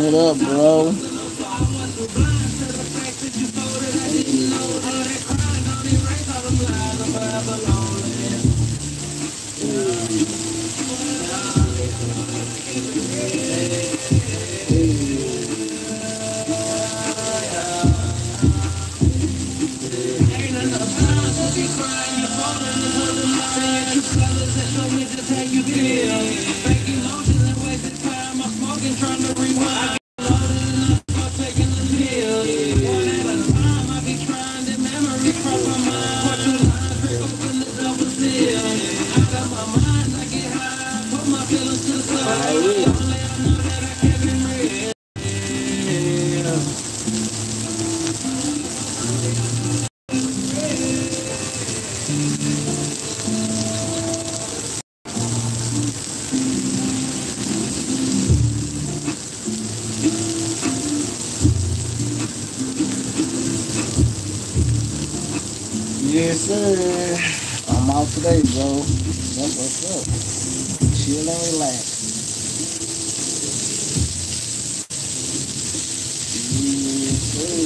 What up, bro? Yes, sir. I'm out today, bro. That's what's up. Chill and relax. Yes, sir.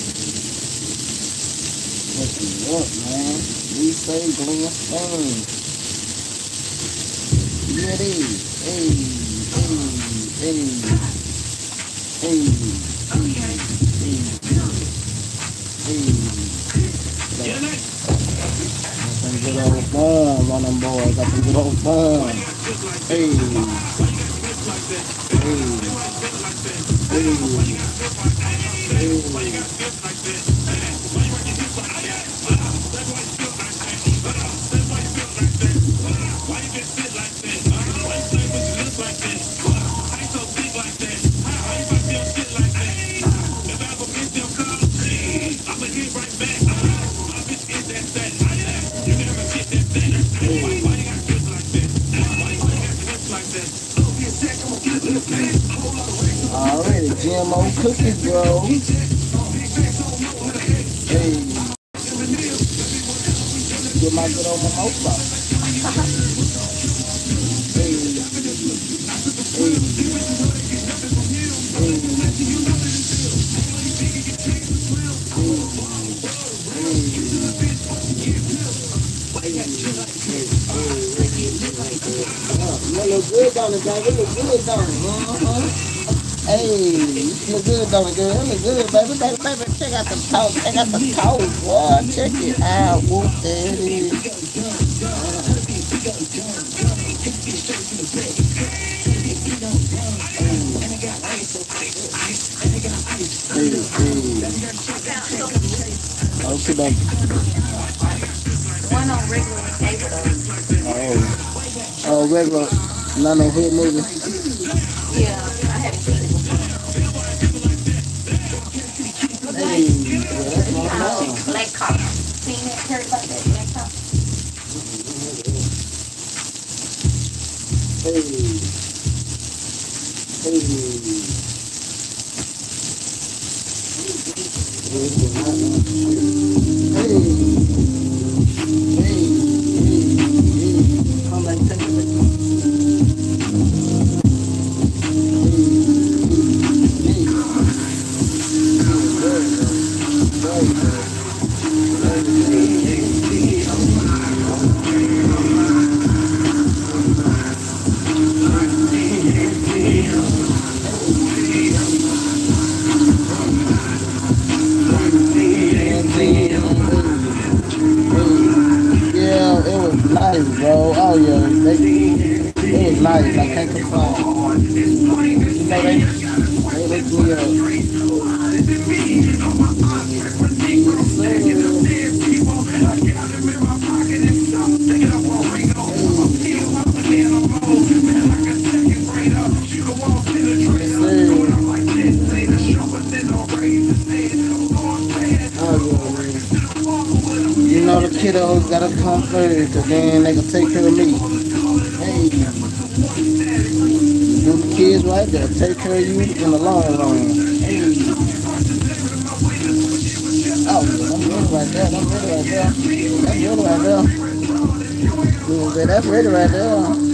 What's up, man? We say Glenn Stone. Yeah, it is. Hey, hey, hey, hey, hey, hey. Got some good old fun on them boys. Got some good old fun. Hey, already GMO cookies, bro. Hey, get my good old mimosa. Hey, you look good, don't it, baby? You look good, don't it? Hey, you look good, don't it, girl? You look good, baby. Baby, check out the toe. Check out the toe, boy. Check it out. Whoop, there it is. Okay, baby. One on regular table though. Oh, regular. Not no hood movie. Yeah, I haven't seen it before. Hey, yeah, that's my mom. Black Cop. Seen that? Heard about that Black Cop? Hey, hey. Come like that. Nice, bro. Oh yeah, it was nice. I can't complain. You know they look good. You know the kiddos gotta come first, cause then they can take care of me. Hey, do the kids right, they'll take care of you in the long run. Hey. Oh, yeah, I'm ready right there. That's ready right there. Yeah, that's ready right there.